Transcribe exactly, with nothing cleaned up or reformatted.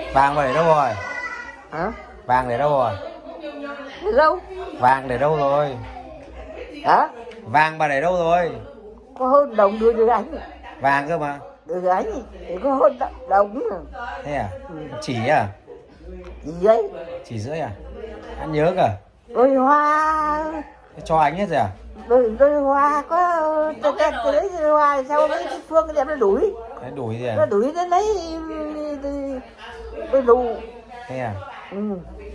Vàng mà để đâu rồi? Hả? Vàng để đâu rồi? Để đâu? Vàng để đâu rồi? Hả? Vàng bà để đâu rồi? Có hơn đồng đưa được anh. Vàng cơ mà. Đưa anh thì có hơn đồng. Thế à? Ừ. Chỉ à? Gì đấy? Chỉ rưỡi à? Anh nhớ cả. Đôi hoa. Thế cho anh hết rồi à? Đôi, đôi hoa có cho cái đấy đôi hoa sao mấy cái phương cái đẹp nó đuổi. Đấy đuổi gì à? Nó đuổi đến đấy. Đôi đủ. Thế à? Ừ.